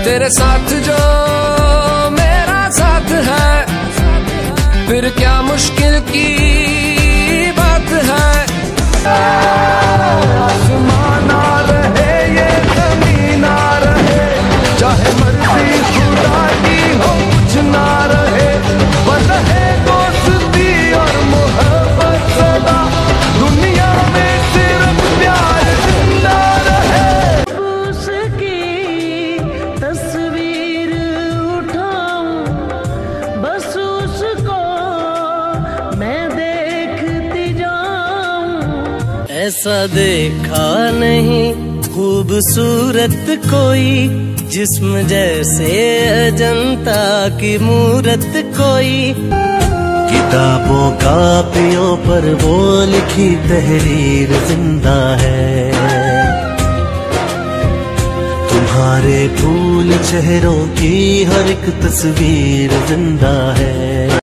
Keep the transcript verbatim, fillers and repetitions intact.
तेरे साथ जो मेरा साथ है, फिर क्या मुश्किल की बात है। आसमान ना रहे ये ज़मीन ना रहे, चाहे मर्जी खुदा की हो कुछ ना रहे, बस है दोस्ती और मोहब्बत सदा, दुनिया में सिर्फ प्यार जिंदा रहे। उसकी तस्वीर उठाऊं, बस उसको मैं देखती जाऊं। ऐसा देखा नहीं खूबसूरत कोई, जिस्म जैसे अजंता की मूरत कोई। किताबों कापियों पर वो लिखी तहरीर जिंदा है, तुम्हारे फूल चेहरों की हर एक तस्वीर जिंदा है।